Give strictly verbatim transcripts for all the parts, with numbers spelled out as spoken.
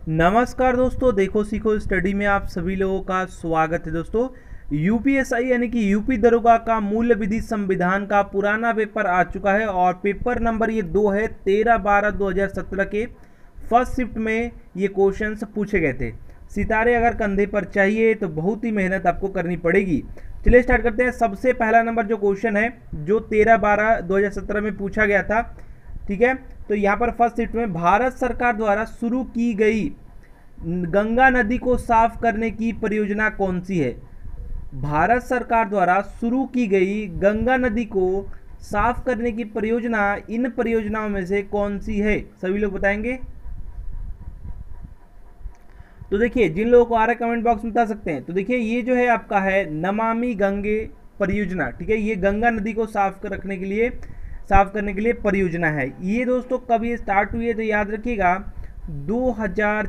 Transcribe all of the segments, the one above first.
नमस्कार दोस्तों, देखो सीखो स्टडी में आप सभी लोगों का स्वागत है। दोस्तों, यूपीएसआई यानी कि यूपी दरोगा का मूल्य विधि संविधान का पुराना पेपर आ चुका है और पेपर नंबर ये दो है। तेरह बारह दो हजार सत्रह के फर्स्ट शिफ्ट में ये क्वेश्चंस पूछे गए थे। सितारे अगर कंधे पर चाहिए तो बहुत ही मेहनत आपको करनी पड़ेगी। चलिए स्टार्ट करते हैं। सबसे पहला नंबर जो क्वेश्चन है जो तेरह बारह दो हजार सत्रह में पूछा गया था, ठीक है। तो यहाँ पर फर्स्ट शिफ्ट में भारत सरकार द्वारा शुरू की गई गंगा नदी को साफ करने की परियोजना कौन सी है? भारत सरकार द्वारा शुरू की गई गंगा नदी को साफ करने की परियोजना इन परियोजनाओं में से कौन सी है? सभी लोग बताएंगे। तो देखिए, जिन लोगों को आ रहा है कमेंट बॉक्स में बता सकते हैं। तो देखिए, ये जो है आपका है नमामि गंगे परियोजना, ठीक है। ये गंगा नदी को साफ कर रखने के लिए साफ करने के लिए परियोजना है। ये दोस्तों कब ये स्टार्ट हुई है तो याद रखिएगा दो हज़ार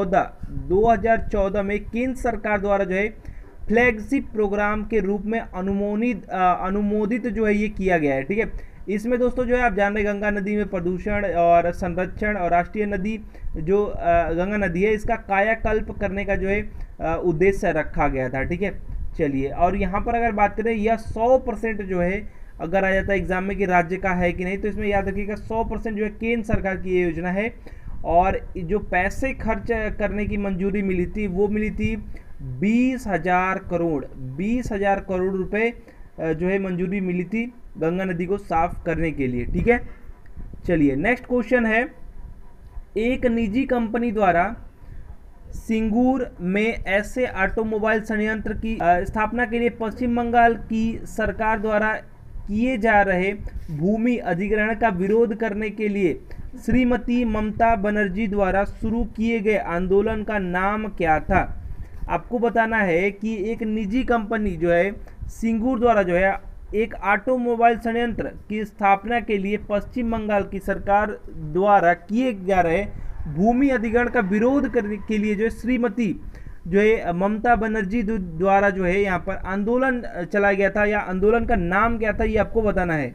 चौदह में केंद्र सरकार द्वारा जो है फ्लैगशिप प्रोग्राम के रूप में अनुमोदित अनुमोदित जो है ये किया गया है, ठीक है। इसमें दोस्तों जो है आप जान रहे गंगा नदी में प्रदूषण और संरक्षण और राष्ट्रीय नदी जो गंगा नदी है इसका कायाकल्प करने का जो है उद्देश्य रखा गया था, ठीक है। चलिए, और यहाँ पर अगर बात करें यह सौ परसेंट जो है अगर आ जाता है एग्जाम में कि राज्य का है कि नहीं, तो इसमें याद रखिएगा सौ परसेंट जो है केंद्र सरकार की ये योजना है। और जो पैसे खर्च करने की मंजूरी मिली थी वो मिली थी बीस हजार करोड़ बीस हजार करोड़ रुपए जो है मंजूरी मिली थी गंगा नदी को साफ करने के लिए, ठीक है। चलिए, नेक्स्ट क्वेश्चन है। एक निजी कंपनी द्वारा सिंगूर में ऐसे ऑटोमोबाइल संयंत्र की स्थापना के लिए पश्चिम बंगाल की सरकार द्वारा किए जा रहे भूमि अधिग्रहण का विरोध करने के लिए श्रीमती ममता बनर्जी द्वारा शुरू किए गए आंदोलन का नाम क्या था? आपको बताना है कि एक निजी कंपनी जो है सिंगूर द्वारा जो है एक ऑटोमोबाइल संयंत्र की स्थापना के लिए पश्चिम बंगाल की सरकार द्वारा किए जा रहे भूमि अधिग्रहण का विरोध करने के लिए जो है श्रीमती जो है ममता बनर्जी द्वारा जो है यहाँ पर आंदोलन चलाया गया था, या आंदोलन का नाम क्या था ये आपको बताना है।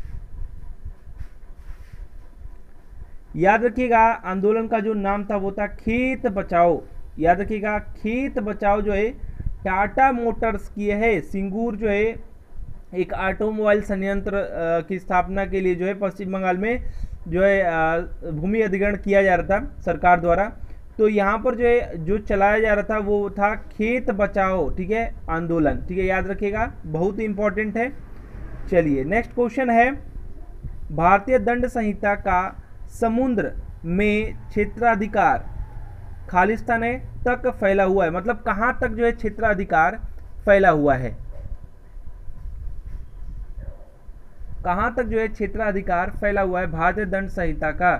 याद रखिएगा आंदोलन का जो नाम था वो था खेत बचाओ। याद रखिएगा खेत बचाओ जो है टाटा मोटर्स की है। सिंगूर जो है एक ऑटोमोबाइल संयंत्र की स्थापना के लिए जो है पश्चिम बंगाल में जो है भूमि अधिग्रहण किया जा रहा था सरकार द्वारा। तो यहाँ पर जो है जो चलाया जा रहा था वो था खेत बचाओ, ठीक है, आंदोलन, ठीक है। याद रखिएगा, बहुत ही इंपॉर्टेंट है। चलिए, नेक्स्ट क्वेश्चन है। भारतीय दंड संहिता का समुद्र में क्षेत्राधिकार खालिस्तान तक फैला हुआ है, मतलब कहाँ तक जो है क्षेत्राधिकार फैला हुआ है? कहाँ तक जो है क्षेत्राधिकार फैला हुआ है भारतीय दंड संहिता का?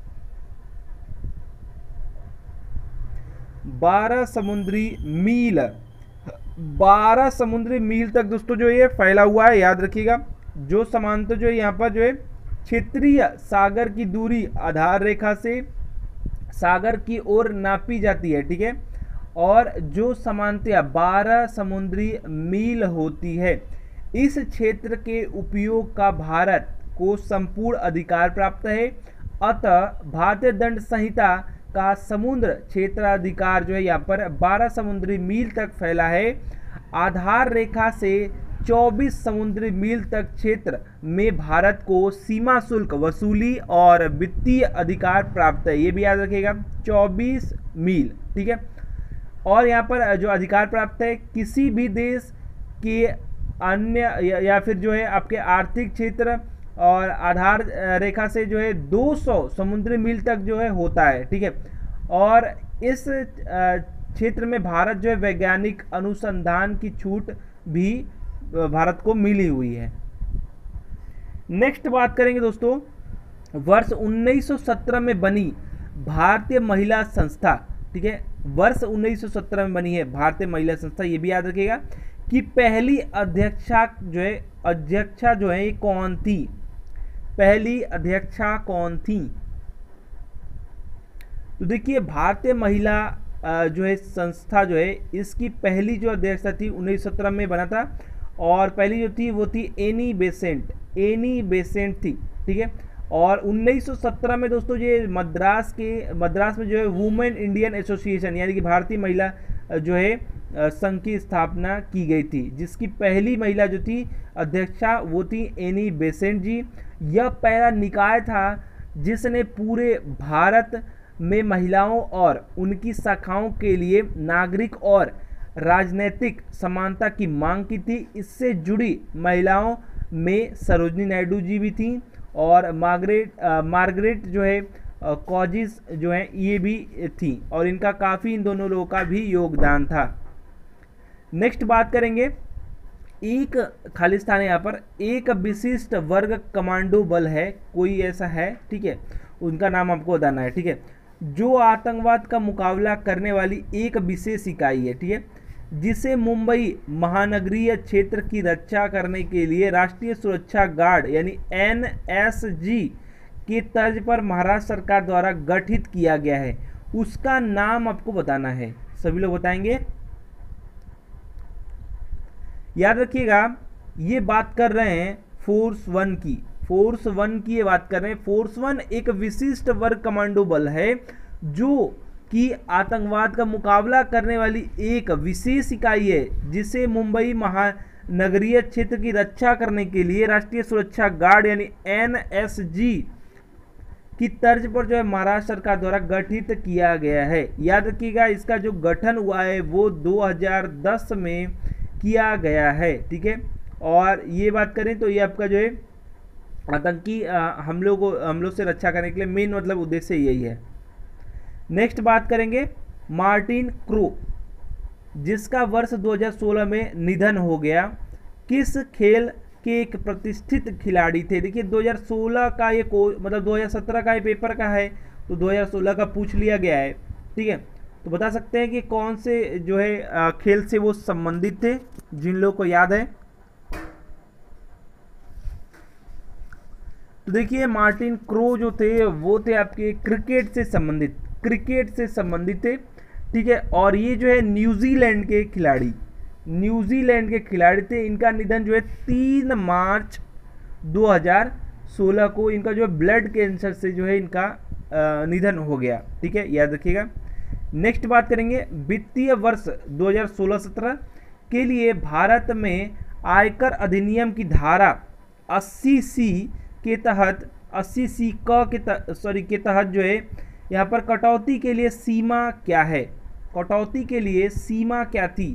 बारह समुद्री मील बारह समुद्री मील तक दोस्तों जो ये फैला हुआ है। याद रखिएगा, जो समांतर जो यहाँ पर जो है क्षेत्रीय सागर की दूरी आधार रेखा से सागर की ओर नापी जाती है, ठीक है। और जो समांतर बारह समुद्री मील होती है, इस क्षेत्र के उपयोग का भारत को संपूर्ण अधिकार प्राप्त है। अतः भारतीय दंड संहिता का समुद्र क्षेत्राधिकार जो है यहाँ पर बारह समुद्री मील तक फैला है। आधार रेखा से चौबीस समुद्री मील तक क्षेत्र में भारत को सीमा शुल्क वसूली और वित्तीय अधिकार प्राप्त है। ये भी याद रखिएगा, चौबीस मील, ठीक है। और यहाँ पर जो अधिकार प्राप्त है किसी भी देश के अन्य या, या फिर जो है आपके आर्थिक क्षेत्र और आधार रेखा से जो है दो सौ समुद्री मील तक जो है होता है, ठीक है। और इस क्षेत्र में भारत जो है वैज्ञानिक अनुसंधान की छूट भी भारत को मिली हुई है। नेक्स्ट बात करेंगे दोस्तों, वर्ष उन्नीस सौ सत्रह में बनी भारतीय महिला संस्था, ठीक है, वर्ष उन्नीस सौ सत्रह में बनी है भारतीय महिला संस्था। ये भी याद रखिएगा कि पहली अध्यक्षा जो है अध्यक्षा जो है कौन थी? पहली अध्यक्षा कौन थी? तो देखिए, भारतीय महिला जो है संस्था जो है इसकी पहली जो अध्यक्षा थी उन्नीस सौ सत्रह में बना था, और पहली जो थी वो थी एनी बेसेंट एनी बेसेंट थी, ठीक है। और उन्नीस सौ सत्रह में दोस्तों ये मद्रास के मद्रास में जो है वुमेन इंडियन एसोसिएशन यानी कि भारतीय महिला जो है संघ की स्थापना की गई थी, जिसकी पहली महिला जो थी अध्यक्षा वो थी एनी बेसेंट जी। यह पहला निकाय था जिसने पूरे भारत में महिलाओं और उनकी शाखाओं के लिए नागरिक और राजनीतिक समानता की मांग की थी। इससे जुड़ी महिलाओं में सरोजनी नायडू जी भी थी और मार्गरेट मार्गरेट जो है कॉजिस जो है ये भी थी, और इनका काफ़ी इन दोनों लोगों का भी योगदान था। नेक्स्ट बात करेंगे, एक खालिस्तान है यहाँ पर, एक विशिष्ट वर्ग कमांडो बल है, कोई ऐसा है, ठीक है, उनका नाम आपको बताना है, ठीक है, जो आतंकवाद का मुकाबला करने वाली एक विशेष इकाई है, ठीक है, जिसे मुंबई महानगरीय क्षेत्र की रक्षा करने के लिए राष्ट्रीय सुरक्षा गार्ड यानी एन एस जी के तर्ज पर महाराष्ट्र सरकार द्वारा गठित किया गया है, उसका नाम आपको बताना है। सभी लोग बताएंगे, याद रखिएगा ये बात कर रहे हैं फोर्स वन की, फोर्स वन की ये बात कर रहे हैं। फोर्स वन एक विशिष्ट वर्ग कमांडो बल है जो कि आतंकवाद का मुकाबला करने वाली एक विशेष इकाई है, जिसे मुंबई महानगरीय क्षेत्र की रक्षा करने के लिए राष्ट्रीय सुरक्षा गार्ड यानी एन एस जी की तर्ज पर जो है महाराष्ट्र सरकार द्वारा गठित किया गया है। याद रखिएगा इसका जो गठन हुआ है वो दो हज़ार दस में किया गया है, ठीक है। और ये बात करें तो ये आपका जो है आतंकी हमलों को हमलों से रक्षा करने के लिए मेन मतलब उद्देश्य यही है। नेक्स्ट बात करेंगे मार्टिन क्रो, जिसका वर्ष दो हज़ार सोलह में निधन हो गया, किस खेल के एक प्रतिष्ठित खिलाड़ी थे। देखिए दो हज़ार सोलह का ये को मतलब दो हज़ार सत्रह का ये पेपर का है, तो दो हज़ार सोलह का पूछ लिया गया है, ठीक है। तो बता सकते हैं कि कौन से जो है खेल से वो संबंधित थे, जिन लोगों को याद है। तो देखिए मार्टिन क्रो जो थे वो थे आपके क्रिकेट से संबंधित क्रिकेट से संबंधित थे, ठीक है। और ये जो है न्यूजीलैंड के खिलाड़ी न्यूजीलैंड के खिलाड़ी थे। इनका निधन जो है तीन मार्च दो हज़ार सोलह को इनका जो है ब्लड कैंसर से जो है इनका निधन हो गया, ठीक है, याद रखिएगा। नेक्स्ट बात करेंगे वित्तीय वर्ष दो हज़ार सोलह सत्रह के लिए भारत में आयकर अधिनियम की धारा अस्सी सी के तहत अस्सी सी क के सॉरी के तहत जो है यहाँ पर कटौती के लिए सीमा क्या है, कटौती के लिए सीमा क्या थी।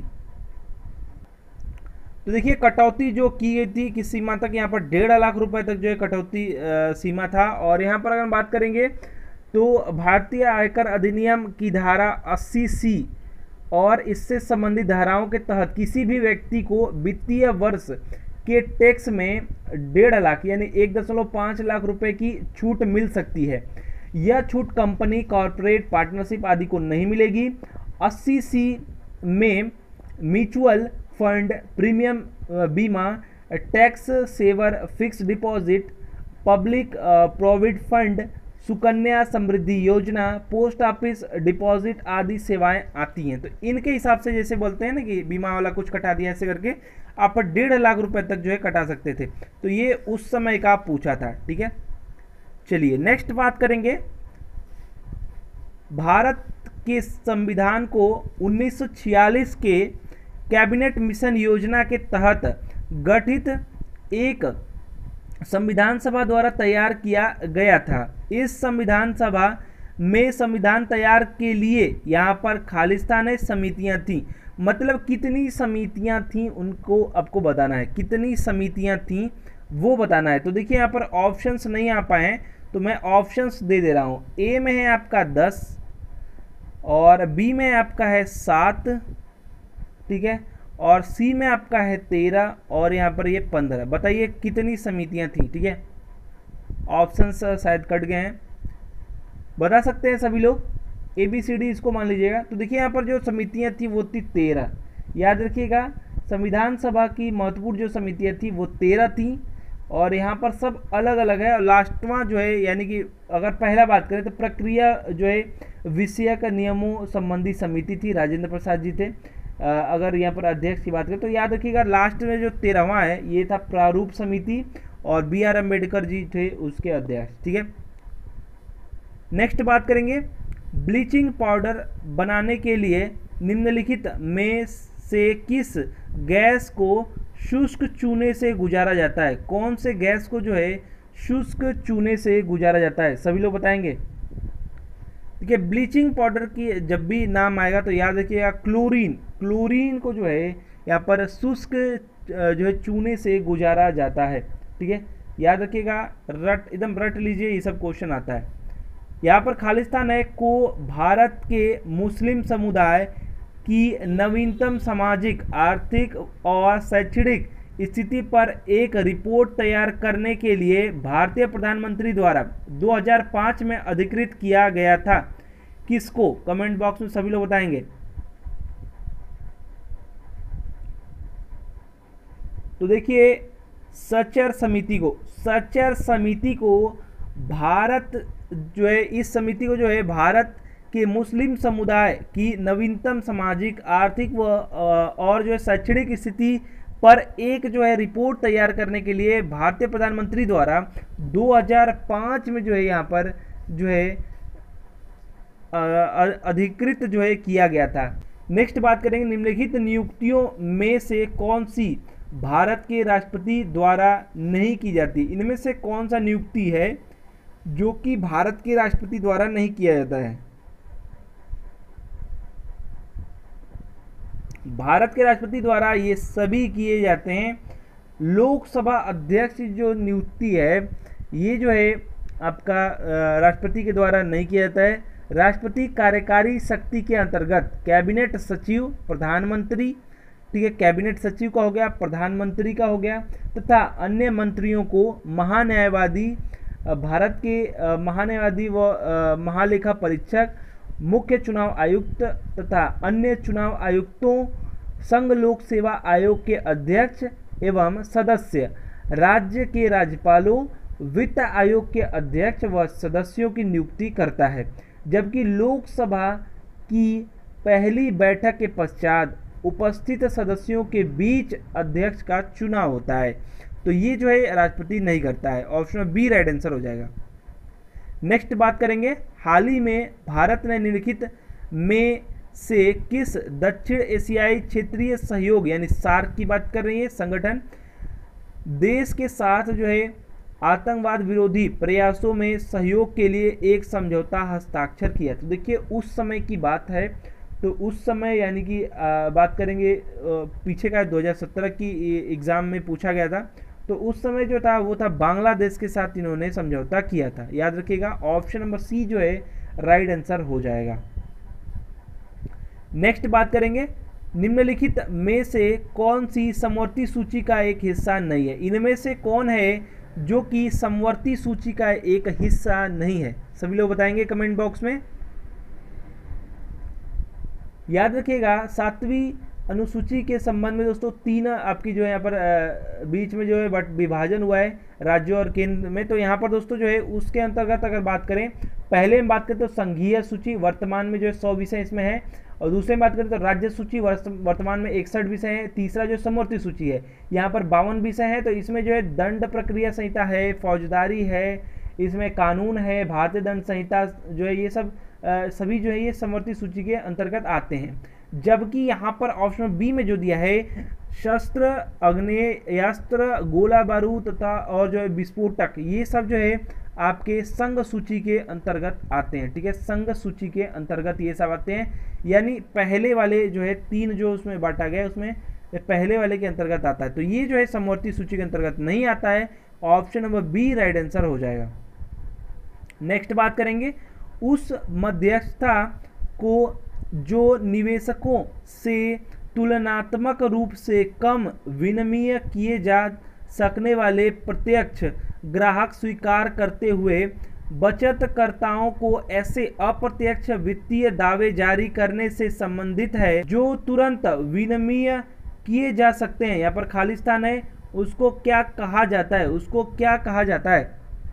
तो देखिए कटौती जो की गई थी किस सीमा तक, यहाँ पर डेढ़ लाख रुपए तक जो है कटौती सीमा था। और यहाँ पर अगर बात करेंगे तो भारतीय आयकर अधिनियम की धारा अस्सी सी और इससे संबंधित धाराओं के तहत किसी भी व्यक्ति को वित्तीय वर्ष के टैक्स में डेढ़ लाख यानी एक दशमलव पाँच लाख रुपए की छूट मिल सकती है। यह छूट कंपनी, कॉरपोरेट, पार्टनरशिप आदि को नहीं मिलेगी। अस्सी सी में म्यूचुअल फंड, प्रीमियम बीमा, tax saver, fix deposit, public provident fund, Sukanya Samriddhi Yojana, post office deposit आदि सेवाएं आती हैं। तो इनके हिसाब से जैसे बोलते हैं ना कि बीमा वाला कुछ कटा दिया, ऐसे करके आप डेढ़ लाख रुपए तक जो है कटा सकते थे। तो ये उस समय का पूछा था, ठीक है। चलिए नेक्स्ट बात करेंगे, भारत के संविधान को उन्नीस सौ छियालीस के कैबिनेट मिशन योजना के तहत गठित एक संविधान सभा द्वारा तैयार किया गया था। इस संविधान सभा में संविधान तैयार के लिए यहाँ पर खालिस्तानी समितियाँ थीं। मतलब कितनी समितियाँ थीं उनको आपको बताना है, कितनी समितियाँ थीं वो बताना है। तो देखिए यहाँ पर ऑप्शंस नहीं आ पाए हैं तो मैं ऑप्शंस दे दे रहा हूँ। ए में है आपका दस और बी में आपका है सात, ठीक है, और सी में आपका है तेरह और यहाँ पर ये पंद्रह। बताइए कितनी समितियाँ थी, ठीक है। ऑप्शंस शायद कट गए हैं, बता सकते हैं सभी लोग। ए बी सी डी इसको मान लीजिएगा। तो देखिए यहाँ पर जो समितियाँ थी वो थी तेरह। याद रखिएगा संविधान सभा की महत्वपूर्ण जो समितियाँ थी वो तेरह थी और यहाँ पर सब अलग अलग है। और लास्टवा जो है यानी कि अगर पहला बात करें तो प्रक्रिया जो है विषयक नियमों संबंधी समिति थी, राजेंद्र प्रसाद जी थे। अगर यहाँ पर अध्यक्ष की बात करें तो याद रखिएगा लास्ट में जो तेरहवां है ये था प्रारूप समिति और बी आर अम्बेडकर जी थे उसके अध्यक्ष। ठीक है, नेक्स्ट बात करेंगे, ब्लीचिंग पाउडर बनाने के लिए निम्नलिखित में से किस गैस को शुष्क चूने से गुजारा जाता है? कौन से गैस को जो है शुष्क चूने से गुजारा जाता है? सभी लोग बताएंगे। देखिए, ब्लीचिंग पाउडर की जब भी नाम आएगा तो याद रखिएगा क्लोरीन, क्लोरीन को जो है यहाँ पर शुष्क जो है चूने से गुजारा जाता है। ठीक है, याद रखिएगा, रट एकदम रट लीजिए, ये सब क्वेश्चन आता है। यहाँ पर खालिस्तान है को भारत के मुस्लिम समुदाय की नवीनतम सामाजिक, आर्थिक और शैक्षणिक स्थिति पर एक रिपोर्ट तैयार करने के लिए भारतीय प्रधानमंत्री द्वारा दो हज़ार पाँच में अधिकृत किया गया था। किसको? कमेंट बॉक्स में सभी लोग बताएंगे। तो देखिए, सचर समिति को, सचर समिति को भारत जो है, इस समिति को जो है भारत के मुस्लिम समुदाय की नवीनतम सामाजिक, आर्थिक व और जो है शैक्षणिक स्थिति पर एक जो है रिपोर्ट तैयार करने के लिए भारतीय प्रधानमंत्री द्वारा दो हज़ार पाँच में जो है यहाँ पर जो है अधिकृत जो है किया गया था। नेक्स्ट बात करेंगे, निम्नलिखित नियुक्तियों में से कौन सी भारत के राष्ट्रपति द्वारा नहीं की जाती? इनमें से कौन सा नियुक्ति है जो कि भारत के राष्ट्रपति द्वारा नहीं किया जाता है? भारत के राष्ट्रपति द्वारा ये सभी किए जाते हैं। लोकसभा अध्यक्ष जो नियुक्ति है ये जो है आपका राष्ट्रपति के द्वारा नहीं किया जाता है। राष्ट्रपति कार्यकारी शक्ति के अंतर्गत कैबिनेट सचिव, प्रधानमंत्री, ठीक है, कैबिनेट सचिव का हो गया, प्रधानमंत्री का हो गया, तथा अन्य मंत्रियों को महान्यायवादी, भारत के महान्यायवादी व महालेखा परीक्षक, मुख्य चुनाव आयुक्त तथा अन्य चुनाव आयुक्तों, संघ लोक सेवा आयोग के अध्यक्ष एवं सदस्य, राज्य के राज्यपालों, वित्त आयोग के अध्यक्ष व सदस्यों की नियुक्ति करता है। जबकि लोकसभा की पहली बैठक के पश्चात उपस्थित सदस्यों के बीच अध्यक्ष का चुनाव होता है। तो ये जो है राष्ट्रपति नहीं करता है। ऑप्शन बी राइट आंसर हो जाएगा। नेक्स्ट बात करेंगे, हाल ही में भारत ने निम्नलिखित में से किस दक्षिण एशियाई क्षेत्रीय सहयोग यानी सार्क की बात कर रही है संगठन, देश के साथ जो है आतंकवाद विरोधी प्रयासों में सहयोग के लिए एक समझौता हस्ताक्षर किया? तो देखिए, उस समय की बात है, तो उस समय यानी कि बात करेंगे आ, पीछे का दो हज़ार सत्रह की एग्ज़ाम में पूछा गया था, तो उस समय जो था वो था बांग्लादेश के साथ इन्होंने समझौता किया था। याद रखिएगा, ऑप्शन नंबर सी जो है राइट आंसर हो जाएगा। नेक्स्ट बात करेंगे, निम्नलिखित में से कौन सी समवर्ती सूची का एक हिस्सा नहीं है? इनमें से कौन है जो कि समवर्ती सूची का एक हिस्सा नहीं है? सभी लोग बताएंगे कमेंट बॉक्स में। याद रखिएगा, सातवीं अनुसूची के संबंध में दोस्तों तीन आपकी जो है यहाँ पर बीच में जो है बट विभाजन हुआ है राज्यों और केंद्र में। तो यहाँ पर दोस्तों जो है उसके अंतर्गत अगर बात करें, पहले में बात करें तो संघीय सूची, वर्तमान में जो है सौ विषय इसमें है, और दूसरे में बात करें तो राज्य सूची, वर्तमान में इकसठ विषय है। तीसरा जो समवर्ती सूची है यहाँ पर बावन विषय है। तो इसमें जो है दंड प्रक्रिया संहिता है, फौजदारी है, इसमें कानून है, भारतीय दंड संहिता जो है, ये सब आ, सभी जो है ये समवर्ती सूची के अंतर्गत आते हैं। जबकि यहाँ पर ऑप्शन बी में जो दिया है शस्त्र, आग्नेयास्त्र, गोला बारूद तथा और जो है विस्फोटक, ये सब जो है आपके संघ सूची के अंतर्गत आते हैं। ठीक है, संघ सूची के अंतर्गत ये सब आते हैं, यानी पहले वाले जो है तीन जो उसमें बांटा गया उसमें पहले वाले के अंतर्गत आता है। तो ये जो है समवर्ती सूची के अंतर्गत नहीं आता है। Option number B right answer हो जाएगा। नेक्स्ट बात करेंगे, उस मध्यस्थता को जो निवेशकों से तुलनात्मक रूप से कम विनिमय किए जा सकने वाले प्रत्यक्ष ग्राहक स्वीकार करते हुए बचतकर्ताओं को ऐसे अप्रत्यक्ष वित्तीय दावे जारी करने से संबंधित है जो तुरंत विनिमय किए जा सकते हैं। यहाँ पर खालिस्तान है, उसको क्या कहा जाता है? उसको क्या कहा जाता है?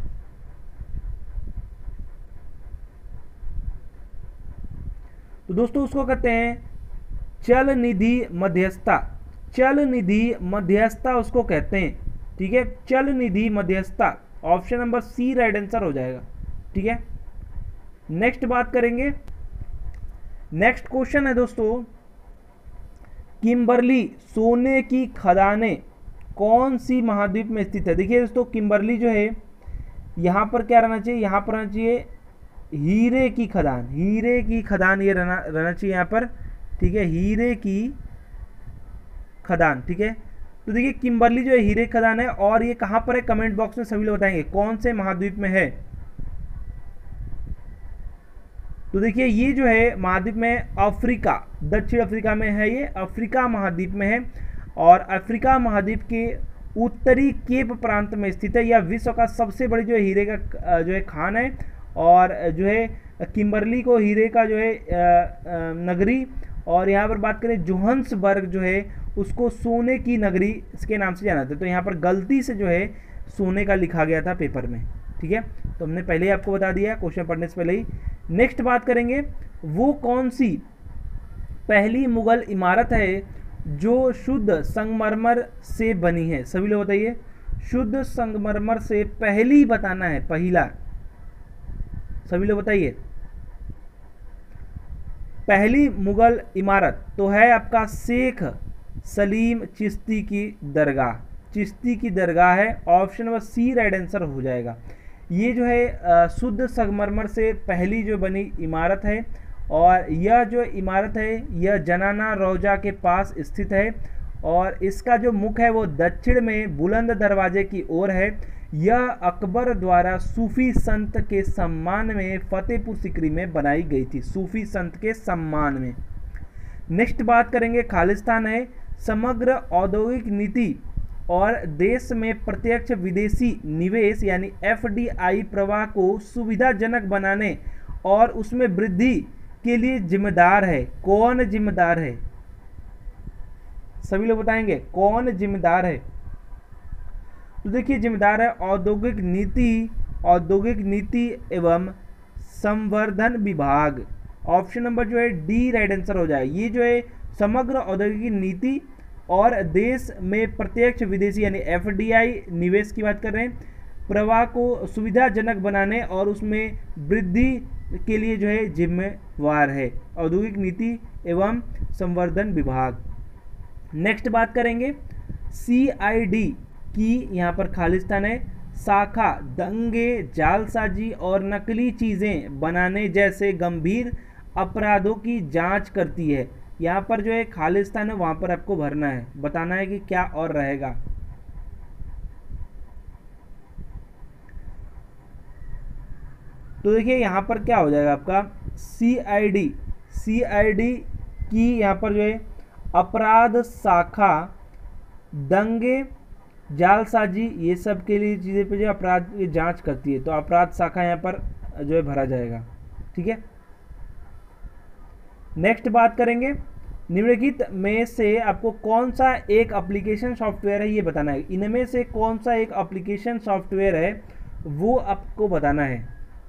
तो दोस्तों उसको कहते हैं चल निधि मध्यस्थता। चल निधि मध्यस्थता उसको कहते हैं। ठीक है, चल निधि मध्यस्थता, option number C right answer हो जाएगा। ठीक है, नेक्स्ट बात करेंगे। नेक्स्ट क्वेश्चन है दोस्तों, किम्बरली सोने की खदानें कौन सी महाद्वीप में स्थित है? देखिए दोस्तों, किम्बरली जो है यहाँ पर क्या रहना चाहिए, यहाँ पर रहना चाहिए हीरे की खदान, हीरे की खदान ये रहना रहना चाहिए यहाँ पर। ठीक है, हीरे की खदान। ठीक है, तो देखिए किम्बरली जो है हीरे की खदान है, और ये कहाँ पर है कमेंट बॉक्स में सभी लोग बताएंगे कौन से महाद्वीप में है। तो देखिए ये जो है महाद्वीप में अफ्रीका, दक्षिण अफ्रीका में है, ये अफ्रीका महाद्वीप में है, और अफ्रीका महाद्वीप के उत्तरी केप प्रांत में स्थित है। यह विश्व का सबसे बड़ी जो है हीरे का जो है खान है, और जो है किम्बरली को हीरे का जो है नगरी, और यहाँ पर बात करें जोहान्सबर्ग जो है उसको सोने की नगरी इसके नाम से जाना था। तो यहाँ पर गलती से जो है सोने का लिखा गया था पेपर में। ठीक है, तो हमने पहले ही आपको बता दिया क्वेश्चन पढ़ने से पहले ही। नेक्स्ट बात करेंगे, वो कौन सी पहली मुगल इमारत है जो शुद्ध संगमरमर से बनी है? सभी लोग बताइए, शुद्ध संगमरमर से पहली बताना है, पहला, सभी लोग बताइए। पहली मुगल इमारत तो है आपका शेख सलीम चिश्ती की दरगाह, चिश्ती की दरगाह है, option number C right answer हो जाएगा। ये जो है शुद्ध संगमरमर से पहली जो बनी इमारत है, और यह जो इमारत है यह जनाना रौजा के पास स्थित है, और इसका जो मुख है वो दक्षिण में बुलंद दरवाजे की ओर है। यह अकबर द्वारा सूफी संत के सम्मान में फतेहपुर सिकरी में बनाई गई थी, सूफी संत के सम्मान में। नेक्स्ट बात करेंगे, खालिस्तान है समग्र औद्योगिक नीति और देश में प्रत्यक्ष विदेशी निवेश यानी एफ डी आई प्रवाह को सुविधाजनक बनाने और उसमें वृद्धि के लिए जिम्मेदार है। कौन जिम्मेदार है? सभी लोग बताएंगे कौन जिम्मेदार है। तो देखिए जिम्मेदार है औद्योगिक नीति, औद्योगिक नीति एवं संवर्धन विभाग, ऑप्शन नंबर जो है डी राइट आंसर हो जाए। ये जो है समग्र औद्योगिक नीति और देश में प्रत्यक्ष विदेशी यानी एफ डी आई निवेश की बात कर रहे हैं, प्रवाह को सुविधाजनक बनाने और उसमें वृद्धि के लिए जो है जिम्मेवार है, औद्योगिक नीति एवं संवर्धन विभाग। नेक्स्ट बात करेंगे, सी आई डी की यहाँ पर खालिस्तान है शाखा दंगे, जालसाजी और नकली चीज़ें बनाने जैसे गंभीर अपराधों की जांच करती है। यहाँ पर जो है खालिस्तान है वहाँ पर आपको भरना है, बताना है कि क्या और रहेगा। तो देखिए यहाँ पर क्या हो जाएगा आपका सी I D, C I D की यहाँ पर जो है अपराध शाखा दंगे, जालसाजी ये सब के लिए चीज़ें पे जो अपराध की जांच करती है, तो अपराध शाखा यहाँ पर जो है भरा जाएगा। ठीक है, नेक्स्ट बात करेंगे, निम्नलिखित में से आपको कौन सा एक एप्लीकेशन सॉफ्टवेयर है ये बताना है। इनमें से कौन सा एक एप्लीकेशन सॉफ्टवेयर है वो आपको बताना है।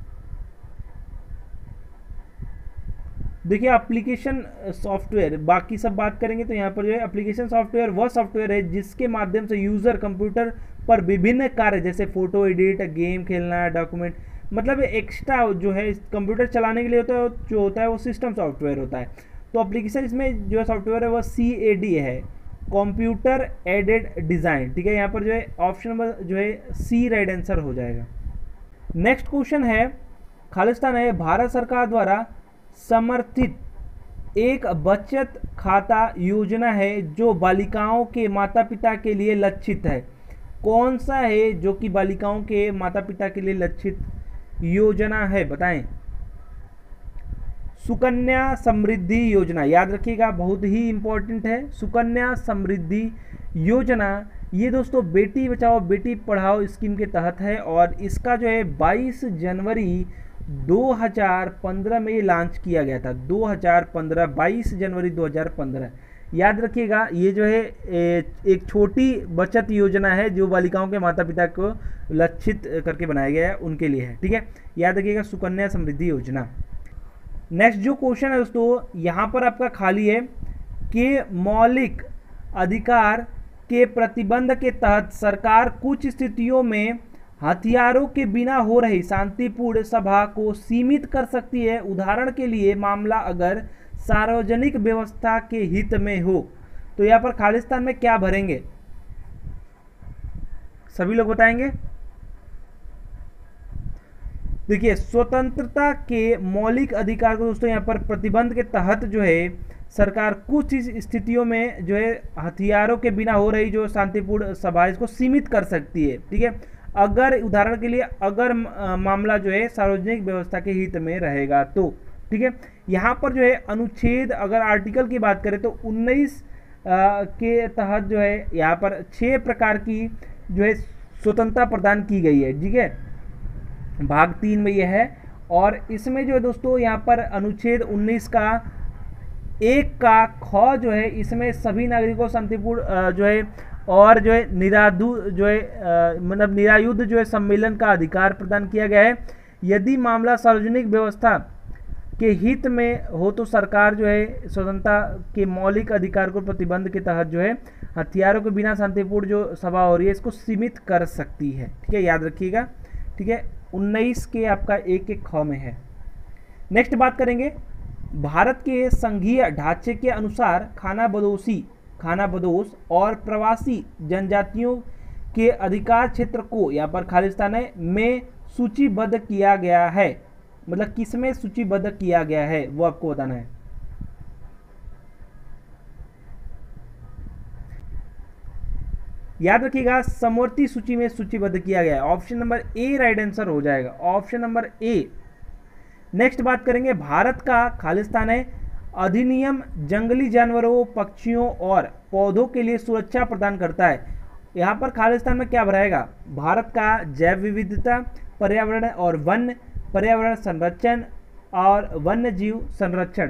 देखिए एप्लीकेशन सॉफ्टवेयर, बाकी सब बात करेंगे तो यहाँ पर जो है एप्लीकेशन सॉफ्टवेयर वह सॉफ्टवेयर है जिसके माध्यम से यूज़र कंप्यूटर पर विभिन्न कार्य जैसे फोटो एडिट, गेम खेलना, डॉक्यूमेंट, मतलब एक्स्ट्रा जो है कंप्यूटर चलाने के लिए होता है, जो होता है वो सिस्टम सॉफ्टवेयर होता है। तो एप्लीकेशन इसमें जो सॉफ्टवेयर है वह सी ए डी है, कंप्यूटर एडेड डिज़ाइन। ठीक है, यहाँ पर जो है ऑप्शन नंबर जो है सी राइट आंसर हो जाएगा। नेक्स्ट क्वेश्चन है, खालिस्तान है भारत सरकार द्वारा समर्थित एक बचत खाता योजना है जो बालिकाओं के माता पिता के लिए लक्षित है। कौन सा है जो कि बालिकाओं के माता पिता के लिए लक्षित योजना है, बताएं। सुकन्या समृद्धि योजना, याद रखिएगा बहुत ही इंपॉर्टेंट है। सुकन्या समृद्धि योजना ये दोस्तों बेटी बचाओ बेटी पढ़ाओ स्कीम के तहत है, और इसका जो है बाईस जनवरी दो हज़ार पंद्रह में ये लॉन्च किया गया था। दो हज़ार पंद्रह, बाईस जनवरी दो हज़ार पंद्रह, याद रखिएगा। ये जो है एक छोटी बचत योजना है जो बालिकाओं के माता पिता को लक्षित करके बनाया गया है, उनके लिए है। ठीक है, याद रखिएगा सुकन्या समृद्धि योजना। नेक्स्ट जो क्वेश्चन है दोस्तों यहाँ पर आपका खाली है कि मौलिक अधिकार के प्रतिबंध के तहत सरकार कुछ स्थितियों में हथियारों के बिना हो रही शांतिपूर्ण सभा को सीमित कर सकती है। उदाहरण के लिए मामला अगर सार्वजनिक व्यवस्था के हित में हो। तो यहाँ पर खालिस्तान में क्या भरेंगे, सभी लोग बताएंगे। देखिए, स्वतंत्रता के मौलिक अधिकार को दोस्तों यहाँ पर प्रतिबंध के तहत जो है सरकार कुछ स्थितियों में जो है हथियारों के बिना हो रही जो शांतिपूर्ण सभा इसको सीमित कर सकती है। ठीक है, अगर उदाहरण के लिए अगर मामला जो है सार्वजनिक व्यवस्था के हित में रहेगा तो। ठीक है, यहाँ पर जो है अनुच्छेद अगर आर्टिकल की बात करें तो उन्नीस के तहत जो है यहाँ पर छह प्रकार की जो है स्वतंत्रता प्रदान की गई है। ठीक है, भाग तीन में यह है, और इसमें जो है दोस्तों यहाँ पर अनुच्छेद उन्नीस का एक का ख जो है इसमें सभी नागरिकों शांतिपूर्ण जो है और जो है निराधु जो है मतलब निरायुद्ध जो है सम्मेलन का अधिकार प्रदान किया गया है। यदि मामला सार्वजनिक व्यवस्था के हित में हो तो सरकार जो है स्वतंत्रता के मौलिक अधिकार को प्रतिबंध के तहत जो है हथियारों के बिना शांतिपूर्ण जो सभा हो रही है इसको सीमित कर सकती है। ठीक है, याद रखिएगा। ठीक है, उन्नीस के आपका एक एक ख में है। नेक्स्ट बात करेंगे, भारत के संघीय ढांचे के अनुसार खानाबदोशी खानाबदोश और प्रवासी जनजातियों के अधिकार क्षेत्र को यहाँ पर खालिस्तान में सूचीबद्ध किया गया है। मतलब किस में सूचीबद्ध किया गया है वो आपको बताना है। याद रखिएगा, समवर्ती सूची में सूचीबद्ध किया गया है। Option number A right answer हो जाएगा, ऑप्शन नंबर ए। नेक्स्ट बात करेंगे, भारत का खालिस्तान है अधिनियम जंगली जानवरों, पक्षियों और पौधों के लिए सुरक्षा प्रदान करता है। यहाँ पर खालिस्तान में क्या भराएगा, भारत का जैव विविधता, पर्यावरण और वन पर्यावरण संरक्षण और वन्य जीव संरक्षण।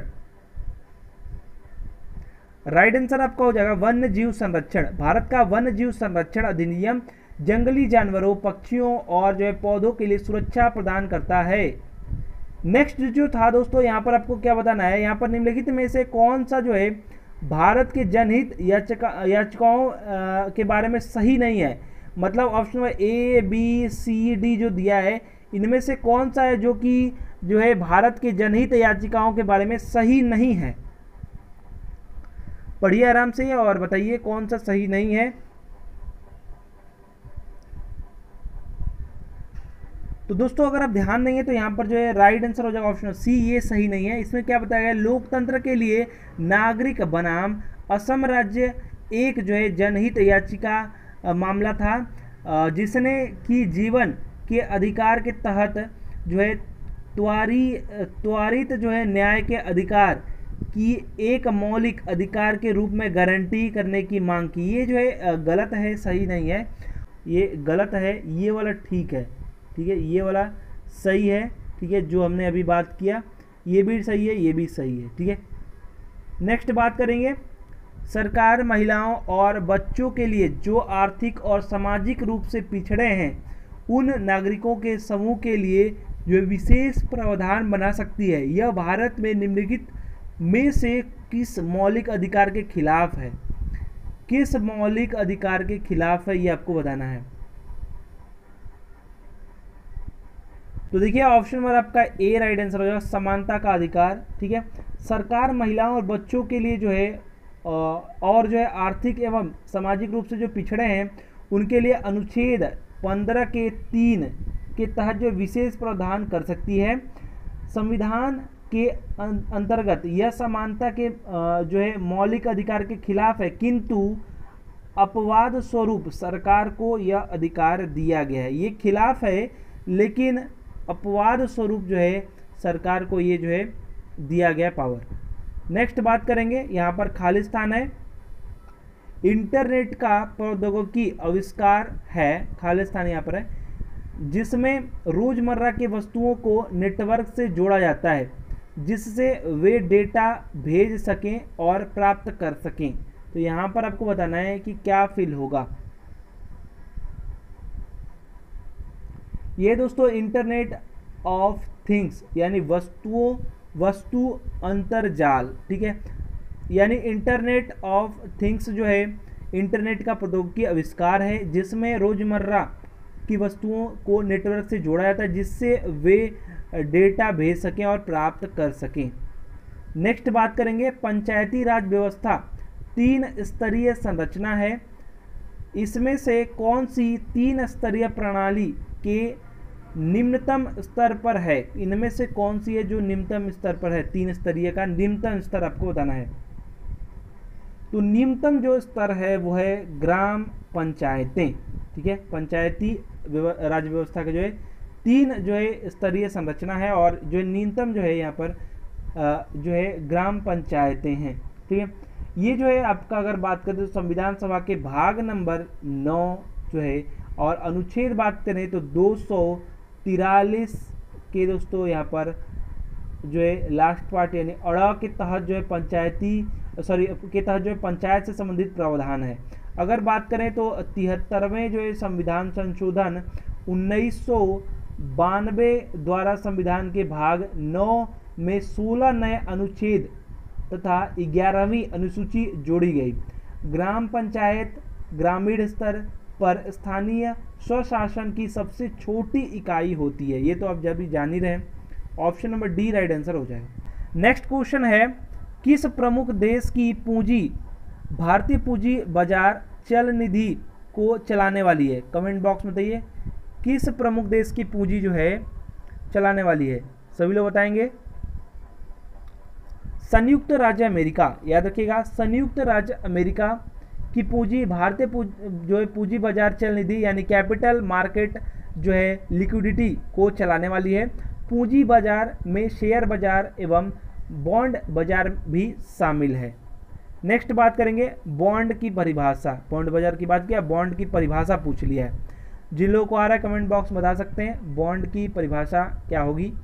राइट आंसर आपका हो जाएगा वन्य जीव संरक्षण। भारत का वन्य जीव संरक्षण अधिनियम जंगली जानवरों, पक्षियों और जो है पौधों के लिए सुरक्षा प्रदान करता है। नेक्स्ट जो था दोस्तों यहाँ पर आपको क्या बताना है, यहाँ पर निम्नलिखित में से कौन सा जो है भारत के जनहित याचिका याचिकाओं के बारे में सही नहीं है। मतलब ऑप्शन में ए बी सी डी जो दिया है इनमें से कौन सा है जो कि जो है भारत के जनहित याचिकाओं के बारे में सही नहीं है। पढ़िए आराम से और बताइए कौन सा सही नहीं है। तो दोस्तों अगर आप ध्यान देंगे तो यहाँ पर जो है राइट आंसर हो जाएगा ऑप्शन सी, ये सही नहीं है। इसमें क्या बताया गया, लोकतंत्र के लिए नागरिक बनाम असम राज्य एक जो है जनहित याचिका मामला था जिसने कि जीवन के अधिकार के तहत जो है त्वरी त्वरित जो है न्याय के अधिकार की एक मौलिक अधिकार के रूप में गारंटी करने की मांग की। ये जो है गलत है, सही नहीं है, ये गलत है, ये वाला ठीक है। ठीक है, ये वाला सही है। ठीक है, जो हमने अभी बात किया ये भी सही है, ये भी सही है। ठीक है, नेक्स्ट बात करेंगे, सरकार महिलाओं और बच्चों के लिए जो आर्थिक और सामाजिक रूप से पिछड़े हैं उन नागरिकों के समूह के लिए जो विशेष प्रावधान बना सकती है। यह भारत में निम्नलिखित में से किस मौलिक अधिकार के खिलाफ है, किस मौलिक अधिकार के खिलाफ है ये आपको बताना है। तो देखिए ऑप्शन नंबर आपका ए राइट आंसर हो जाएगा, समानता का अधिकार। ठीक है, सरकार महिलाओं और बच्चों के लिए जो है और जो है आर्थिक एवं सामाजिक रूप से जो पिछड़े हैं उनके लिए अनुच्छेद पंद्रह के तीन के तहत जो विशेष प्रावधान कर सकती है। संविधान के अंतर्गत यह समानता के जो है मौलिक अधिकार के खिलाफ है, किंतु अपवाद स्वरूप सरकार को यह अधिकार दिया गया है। ये खिलाफ है लेकिन अपवाद स्वरूप जो है सरकार को ये जो है दिया गया पावर। नेक्स्ट बात करेंगे, यहाँ पर खालिस्तान है इंटरनेट का प्रौद्योगिकी आविष्कार है, खालिस्तान यहाँ पर है जिसमें रोजमर्रा की वस्तुओं को नेटवर्क से जोड़ा जाता है जिससे वे डेटा भेज सकें और प्राप्त कर सकें। तो यहाँ पर आपको बताना है कि क्या फील होगा। ये दोस्तों इंटरनेट ऑफ थिंग्स यानी वस्तुओं वस्तु अंतरजाल। ठीक है, यानी इंटरनेट ऑफ थिंग्स जो है इंटरनेट का प्रौद्योगिकी आविष्कार है जिसमें रोजमर्रा की वस्तुओं को नेटवर्क से जोड़ा जाता है जिससे वे डेटा भेज सकें और प्राप्त कर सकें। नेक्स्ट बात करेंगे, पंचायती राज व्यवस्था तीन स्तरीय संरचना है, इसमें से कौन सी तीन स्तरीय प्रणाली के निम्नतम स्तर पर है? इनमें से कौन सी है जो निम्नतम स्तर पर है? तीन स्तरीय का निम्नतम स्तर आपको बताना है। तो निम्नतम जो स्तर है वो है ग्राम पंचायतें, ठीक है। पंचायती राज व्यवस्था के जो है तीन जो है स्तरीय संरचना है और जो न्यूनतम जो है यहाँ पर जो है ग्राम पंचायतें हैं, ठीक है। ये जो है आपका अगर बात करें तो संविधान सभा के भाग नंबर नौ जो है और अनुच्छेद बात करें तो दो सौ तिरालीस के दोस्तों यहाँ पर जो है लास्ट पार्ट यानी अड़ा के तहत जो है पंचायती सॉरी के तहत जो है पंचायत से संबंधित प्रावधान है। अगर बात करें तो तिहत्तरवें जो है संविधान संशोधन उन्नीस सौ बानवे द्वारा संविधान के भाग नौ में सोलह नए अनुच्छेद तथा ग्यारहवीं अनुसूची जोड़ी गई। ग्राम पंचायत ग्रामीण स्तर पर स्थानीय स्वशासन की सबसे छोटी इकाई होती है, ये तो आप जब भी जान ही रहे हैं। Option number D right answer हो जाएगा। नेक्स्ट क्वेश्चन है, किस प्रमुख देश की पूंजी भारतीय पूंजी बाजार चल निधि को चलाने वाली है? कमेंट बॉक्स में बताइए किस प्रमुख देश की पूंजी जो है चलाने वाली है, सभी लोग बताएंगे। संयुक्त राज्य अमेरिका, याद रखिएगा संयुक्त राज्य अमेरिका की पूंजी भारतीय जो है पूंजी बाजार चल निधि यानी कैपिटल मार्केट जो है लिक्विडिटी को चलाने वाली है। पूंजी बाजार में शेयर बाजार एवं बॉन्ड बाजार भी शामिल है। नेक्स्ट बात करेंगे बॉन्ड की परिभाषा, बॉन्ड बाजार की बात किया, बॉन्ड की परिभाषा पूछ लिया है। जिन लोगों को आ रहा है कमेंट बॉक्स में बता सकते हैं बॉन्ड की परिभाषा क्या होगी।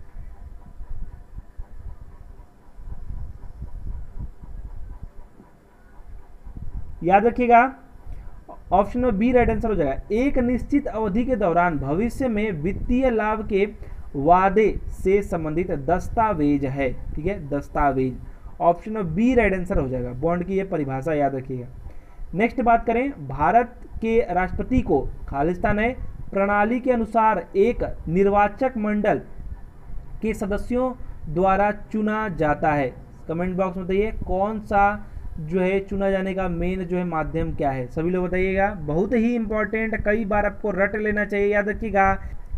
याद रखिएगा option number B right answer हो जाएगा। एक निश्चित अवधि के दौरान भविष्य में वित्तीय लाभ के वादे से संबंधित दस्तावेज है, ठीक है, दस्तावेज। Option number B right answer हो जाएगा। बॉन्ड की ये परिभाषा याद रखिएगा। नेक्स्ट बात करें, भारत के राष्ट्रपति को खालिस्तान प्रणाली के अनुसार एक निर्वाचक मंडल के सदस्यों द्वारा चुना जाता है। कमेंट बॉक्स में बताइए कौन सा जो है चुना जाने का मेन जो है माध्यम क्या है, सभी लोग बताइएगा। बहुत ही इंपॉर्टेंट, कई बार आपको रट लेना चाहिए, याद रखिएगा।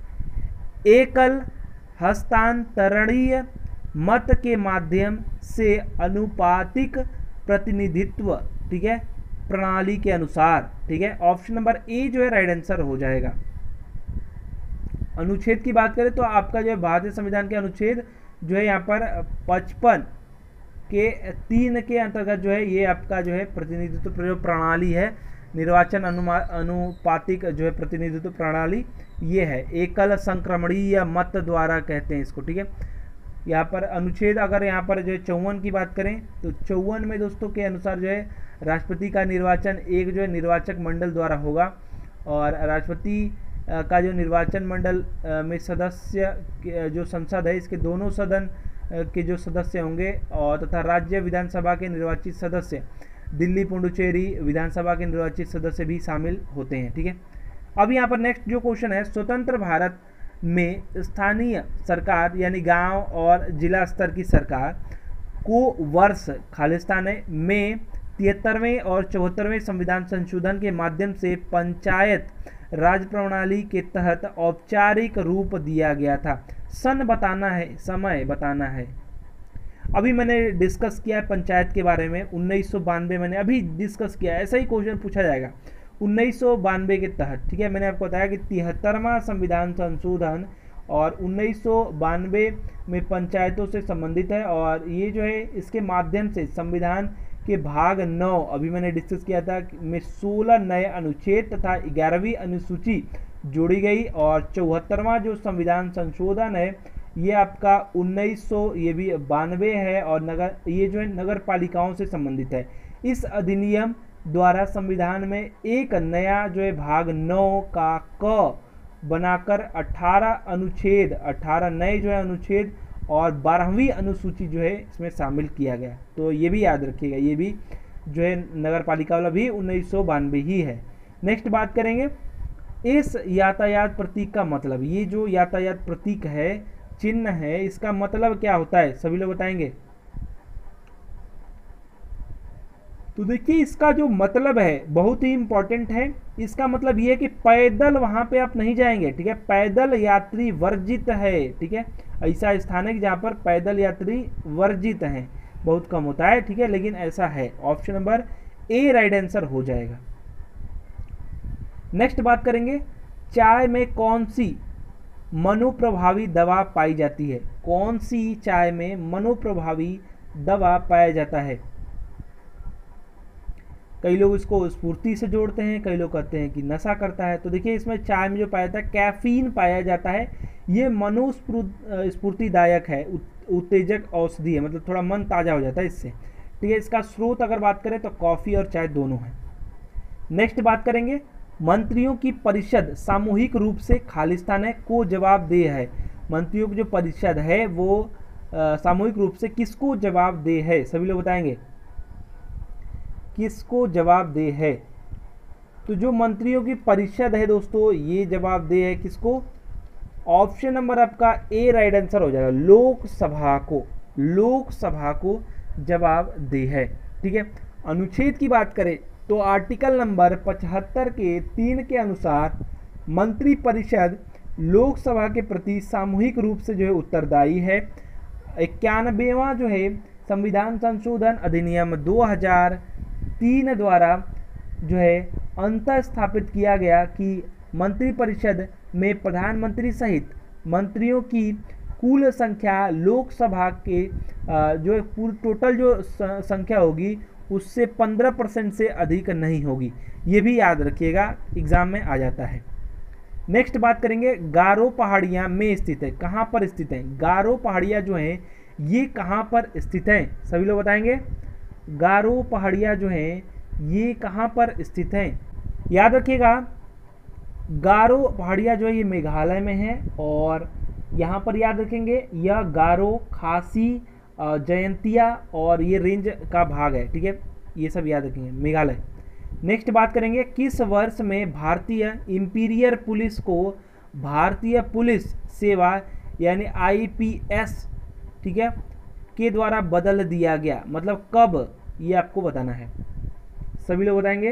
एकल हस्तांतरणीय मत के माध्यम से अनुपातिक प्रतिनिधित्व, ठीक है, प्रणाली के अनुसार, ठीक है। ऑप्शन नंबर ए जो है राइट आंसर हो जाएगा। अनुच्छेद की बात करें तो आपका जो है भारतीय संविधान के अनुच्छेद जो है यहाँ पर पचपन के तीन के अंतर्गत जो है ये आपका जो है प्रतिनिधित्व प्रणाली है, निर्वाचन अनुमा अनुपातिक जो है प्रतिनिधित्व प्रणाली ये है, एकल संक्रमणीय मत द्वारा कहते हैं इसको, ठीक है। यहाँ पर अनुच्छेद अगर यहाँ पर जो है चौवन की बात करें तो चौवन में दोस्तों के अनुसार जो है राष्ट्रपति का निर्वाचन एक जो है निर्वाचक मंडल द्वारा होगा और राष्ट्रपति का जो निर्वाचन मंडल में सदस्य जो संसद है इसके दोनों सदन के जो सदस्य होंगे और तथा राज्य विधानसभा के निर्वाचित सदस्य, दिल्ली पुडुचेरी विधानसभा के निर्वाचित सदस्य भी शामिल होते हैं, ठीक है। अब यहाँ पर नेक्स्ट जो क्वेश्चन है, स्वतंत्र भारत में स्थानीय सरकार यानी गांव और जिला स्तर की सरकार को वर्ष खालिस्तान में तिहत्तरवें और चौहत्तरवें संविधान संशोधन के माध्यम से पंचायत राज प्रणाली के तहत औपचारिक रूप दिया गया था। सन बताना है, समय बताना है। अभी मैंने डिस्कस किया है पंचायत के बारे में, उन्नीस सौ बानवे मैंने अभी डिस्कस किया, ऐसा ही क्वेश्चन पूछा जाएगा उन्नीस सौ बानवे के तहत, ठीक है। मैंने आपको बताया कि तिहत्तरवां संविधान संशोधन और उन्नीस सौ बानवे में पंचायतों से संबंधित है और ये जो है इसके माध्यम से संविधान के भाग नौ अभी मैंने डिस्कस किया था में सोलह नए अनुच्छेद तथा ग्यारहवीं अनुसूची जोड़ी गई और चौहत्तरवां जो संविधान संशोधन है ये आपका उन्नीस सौ ये भी बानवे है और नगर ये जो है नगर पालिकाओं से संबंधित है। इस अधिनियम द्वारा संविधान में एक नया जो है भाग नौ का क बनाकर अठारह अनुच्छेद अठारह नए जो है अनुच्छेद और बारहवीं अनुसूची जो है इसमें शामिल किया गया। तो ये भी याद रखिएगा, ये भी जो है नगर पालिका वाला भी उन्नीस सौ बानवे ही है। नेक्स्ट बात करेंगे इस यातायात प्रतीक का मतलब, ये जो यातायात प्रतीक है, चिन्ह है, इसका मतलब क्या होता है, सभी लोग बताएंगे। तो देखिए इसका जो मतलब है बहुत ही इंपॉर्टेंट है। इसका मतलब ये है कि पैदल वहां पे आप नहीं जाएंगे, ठीक है, पैदल यात्री वर्जित है, ठीक है, ऐसा स्थान है जहां पर पैदल यात्री वर्जित हैं, बहुत कम होता है, ठीक है, लेकिन ऐसा है। Option number A right answer हो जाएगा। नेक्स्ट बात करेंगे चाय में कौन सी मनोप्रभावी दवा पाई जाती है, कौन सी चाय में मनोप्रभावी दवा पाया जाता है। कई लोग इसको स्फूर्ति से जोड़ते हैं, कई लोग कहते हैं कि नशा करता है। तो देखिए इसमें चाय में जो पाया जाता है कैफीन पाया जाता है, ये मनोस्फूर्तिदायक है, उत्तेजक औषधि है, मतलब थोड़ा मन ताजा हो जाता है इससे, ठीक है। इसका स्रोत अगर बात करें तो कॉफी और चाय दोनों है। नेक्स्ट बात करेंगे मंत्रियों की परिषद सामूहिक रूप से खालिस्तान है को जवाबदेह है। मंत्रियों की जो परिषद है वो आ, सामूहिक रूप से किसको जवाबदेह है, सभी लोग बताएंगे किसको जवाबदेह है। तो जो मंत्रियों की परिषद है दोस्तों ये जवाबदेह है किसको, ऑप्शन नंबर आपका ए राइट आंसर हो जाएगा, लोकसभा को, लोकसभा को जवाबदेह है, ठीक है। अनुच्छेद की बात करें तो आर्टिकल नंबर पचहत्तर के तीन के अनुसार मंत्रिपरिषद लोकसभा के प्रति सामूहिक रूप से जो है उत्तरदायी है। इक्यानवेवां जो है संविधान संशोधन अधिनियम दो हज़ार तीन द्वारा जो है अंतर स्थापित किया गया कि मंत्रिपरिषद में प्रधानमंत्री सहित मंत्रियों की कुल संख्या लोकसभा के जो है पूरी टोटल जो संख्या होगी उससे पंद्रह परसेंट से अधिक नहीं होगी, ये भी याद रखिएगा, एग्जाम में आ जाता है। नेक्स्ट बात करेंगे गारो पहाड़ियाँ में स्थित है, कहाँ पर स्थित है, गारो पहाड़ियाँ जो हैं ये कहाँ पर स्थित हैं, सभी लोग बताएंगे। गारो पहाड़ियाँ जो हैं ये कहाँ पर स्थित हैं, याद रखिएगा गारो पहाड़ियाँ जो है ये मेघालय में है, और यहाँ पर याद रखेंगे यह गारो, खासी, जयंतिया और ये रेंज का भाग है, ठीक है, ये सब याद रखेंगे, मेघालय। नेक्स्ट बात करेंगे किस वर्ष में भारतीय इंपीरियल पुलिस को भारतीय पुलिस सेवा यानी आई पी एस, ठीक है, के द्वारा बदल दिया गया, मतलब कब, ये आपको बताना है, सभी लोग बताएंगे।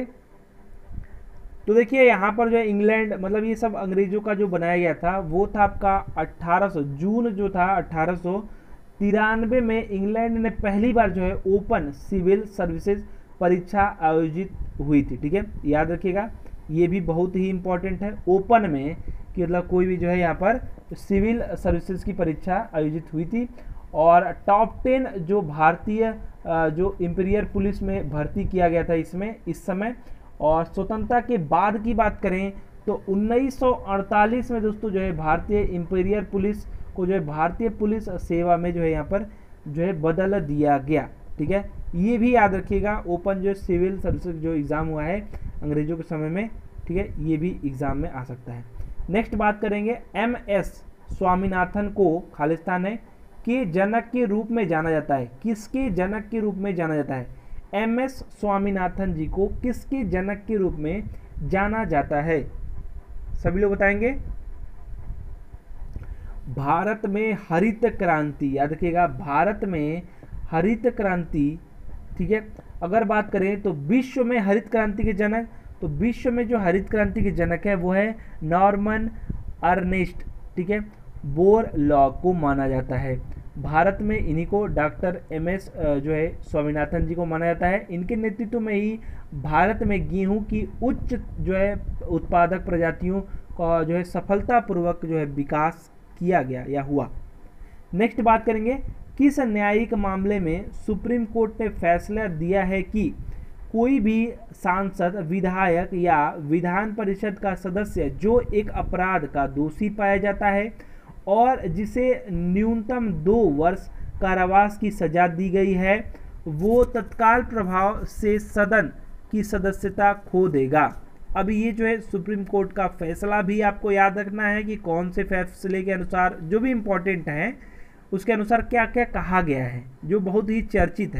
तो देखिए यहाँ पर जो है इंग्लैंड, मतलब ये सब अंग्रेजों का जो बनाया गया था वो था आपका अट्ठारह सौ जून जो था अट्ठारह सौ तिरानवे में इंग्लैंड ने पहली बार जो है ओपन सिविल सर्विसेज परीक्षा आयोजित हुई थी, ठीक है, याद रखिएगा, ये भी बहुत ही इंपॉर्टेंट है, ओपन में कि मतलब कोई भी जो है यहाँ पर सिविल सर्विसेज की परीक्षा आयोजित हुई थी। और टॉप टेन जो भारतीय जो इंपीरियल पुलिस में भर्ती किया गया था इसमें इस समय। और स्वतंत्रता के बाद की बात करें तो उन्नीस सौ अड़तालीस में दोस्तों जो है भारतीय इंपीरियल पुलिस को जो है भारतीय पुलिस सेवा में जो है यहाँ पर जो है बदल दिया गया, ठीक है, ये भी याद रखिएगा। ओपन जो सिविल सर्विसेज जो एग्ज़ाम हुआ है अंग्रेजों के समय में, ठीक है, ये भी एग्ज़ाम में आ सकता है। नेक्स्ट बात करेंगे एम एस स्वामीनाथन को खालिस्तान है के जनक के रूप में जाना जाता है, किसके जनक के रूप में जाना जाता है, एम एस स्वामीनाथन जी को किसके जनक के रूप में जाना जाता है, सभी लोग बताएंगे। भारत में हरित क्रांति, याद रखिएगा भारत में हरित क्रांति, ठीक है, अगर बात करें तो विश्व में हरित क्रांति के जनक, तो विश्व में जो हरित क्रांति के जनक है वो है नॉर्मन अर्नेस्ट, ठीक है, बोरलॉग को माना जाता है। भारत में इन्हीं को डॉक्टर एम एस जो है स्वामीनाथन जी को माना जाता है। इनके नेतृत्व में ही भारत में गेहूं की उच्च जो है उत्पादक प्रजातियों का जो है सफलतापूर्वक जो है विकास किया गया या हुआ। नेक्स्ट बात करेंगे किस न्यायिक मामले में सुप्रीम कोर्ट ने फैसला दिया है कि कोई भी सांसद, विधायक या विधान परिषद का सदस्य जो एक अपराध का दोषी पाया जाता है और जिसे न्यूनतम दो वर्ष कारावास की सजा दी गई है वो तत्काल प्रभाव से सदन की सदस्यता खो देगा। अब ये जो है सुप्रीम कोर्ट का फैसला भी आपको याद रखना है कि कौन से फैसले के अनुसार, जो भी इम्पोर्टेंट हैं उसके अनुसार क्या क्या कहा गया है, जो बहुत ही चर्चित है।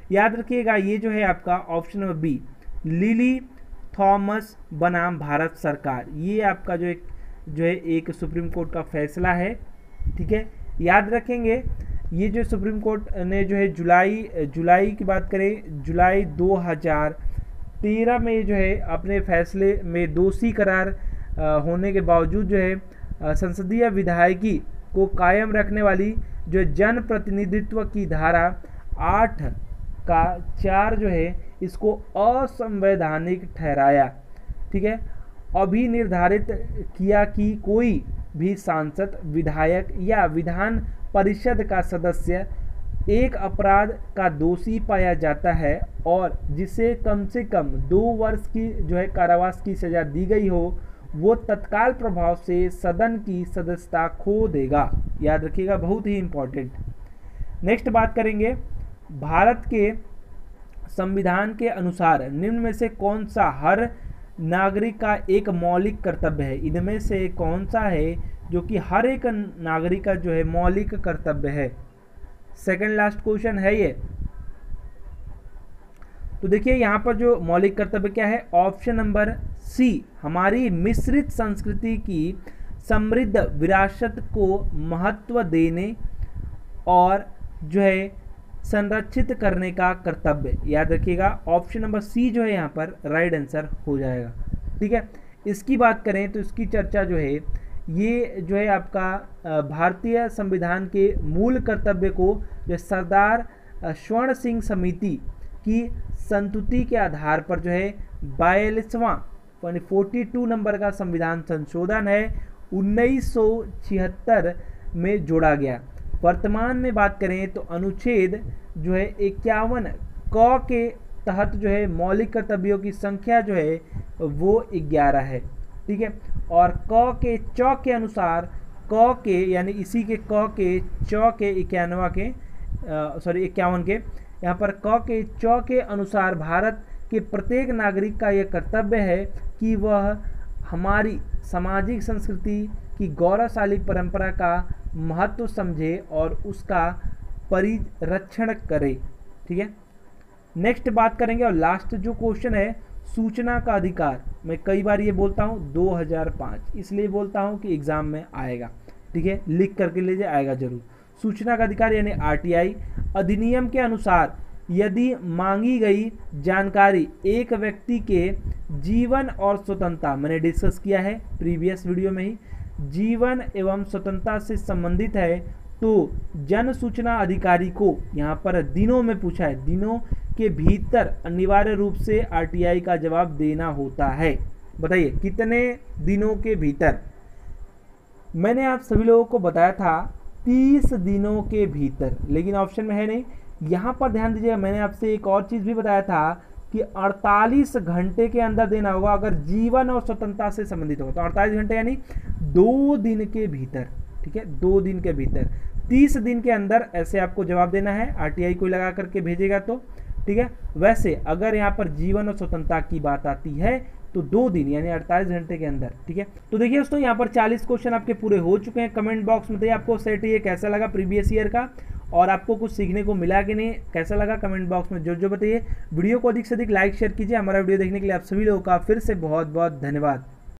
याद रखिएगा ये जो है आपका option number B, Lily Thomas बनाम भारत सरकार, ये आपका जो एक जो है एक सुप्रीम कोर्ट का फैसला है। ठीक है, याद रखेंगे ये जो सुप्रीम कोर्ट ने जो है जुलाई जुलाई की बात करें, जुलाई दो हज़ार तेरह में जो है अपने फैसले में दोषी करार होने के बावजूद जो है संसदीय विधायकी को कायम रखने वाली जो जन प्रतिनिधित्व की धारा आठ का चार जो है इसको असंवैधानिक ठहराया। ठीक है, अभी निर्धारित किया कि कोई भी सांसद, विधायक या विधान परिषद का सदस्य एक अपराध का दोषी पाया जाता है और जिसे कम से कम दो वर्ष की जो है कारावास की सजा दी गई हो, वो तत्काल प्रभाव से सदन की सदस्यता खो देगा। याद रखिएगा, बहुत ही इंपॉर्टेंट। नेक्स्ट बात करेंगे, भारत के संविधान के अनुसार निम्न में से कौन सा हर नागरिक का एक मौलिक कर्तव्य है? इनमें से कौन सा है जो कि हर एक नागरिक का जो है मौलिक कर्तव्य है? सेकंड लास्ट क्वेश्चन है ये। तो देखिए यहाँ पर जो मौलिक कर्तव्य क्या है, ऑप्शन नंबर सी, हमारी मिश्रित संस्कृति की समृद्ध विरासत को महत्व देने और जो है संरक्षित करने का कर्तव्य। याद रखिएगा, ऑप्शन नंबर सी जो है यहाँ पर राइट आंसर हो जाएगा। ठीक है, इसकी बात करें तो इसकी चर्चा जो है ये जो है आपका भारतीय संविधान के मूल कर्तव्य को जो सरदार स्वर्ण सिंह समिति की संस्तुति के आधार पर जो है बयालीसवां बयालीस नंबर का संविधान संशोधन है उन्नीस सौ छिहत्तर में जोड़ा गया। वर्तमान में बात करें तो अनुच्छेद जो है इक्यावन क के तहत जो है मौलिक कर्तव्यों की संख्या जो है वो ग्यारह है। ठीक है, और क के च के अनुसार क के यानी इसी के क के च के इक्यानवा के सॉरी इक्यावन के यहाँ पर क के च के अनुसार भारत के प्रत्येक नागरिक का यह कर्तव्य है कि वह हमारी सामाजिक संस्कृति की गौरवशाली परंपरा का महत्व समझे और उसका परिरक्षण करे। ठीक है, नेक्स्ट बात करेंगे और लास्ट जो क्वेश्चन है, सूचना का अधिकार। मैं कई बार ये बोलता हूँ दो हज़ार पाँच, इसलिए बोलता हूँ कि एग्जाम में आएगा। ठीक है, लिख करके ले जाए, आएगा जरूर। सूचना का अधिकार यानी आरटीआई अधिनियम के अनुसार यदि मांगी गई जानकारी एक व्यक्ति के जीवन और स्वतंत्रता, मैंने डिस्कस किया है प्रीवियस वीडियो में ही, जीवन एवं स्वतंत्रता से संबंधित है तो जन सूचना अधिकारी को यहाँ पर दिनों में पूछा है, दिनों के भीतर अनिवार्य रूप से आरटीआई का जवाब देना होता है। बताइए कितने दिनों के भीतर? मैंने आप सभी लोगों को बताया था तीस दिनों के भीतर, लेकिन ऑप्शन में है नहीं। यहाँ पर ध्यान दीजिएगा, मैंने आपसे एक और चीज़ भी बताया था कि अड़तालीस घंटे के अंदर देना होगा अगर जीवन और स्वतंत्रता से संबंधित होगा। तो अड़तालीस घंटे यानी दो दिन के भीतर। ठीक है, दो दिन के भीतर, तीस दिन के अंदर ऐसे आपको जवाब देना है, आरटीआई कोई लगा करके भेजेगा तो। ठीक है, वैसे अगर यहाँ पर जीवन और स्वतंत्रता की बात आती है तो दो दिन यानी अड़तालीस घंटे के अंदर। ठीक है, तो देखिए दोस्तों यहाँ पर चालीस क्वेश्चन आपके पूरे हो चुके हैं। कमेंट बॉक्स में बताइए आपको सेट ये कैसा लगा प्रीवियस ईयर का, और आपको कुछ सीखने को मिला कि नहीं, कैसा लगा कमेंट बॉक्स में जो जो बताइए। वीडियो को अधिक से अधिक लाइक शेयर कीजिए। हमारा वीडियो देखने के लिए आप सभी लोगों का फिर से बहुत बहुत धन्यवाद।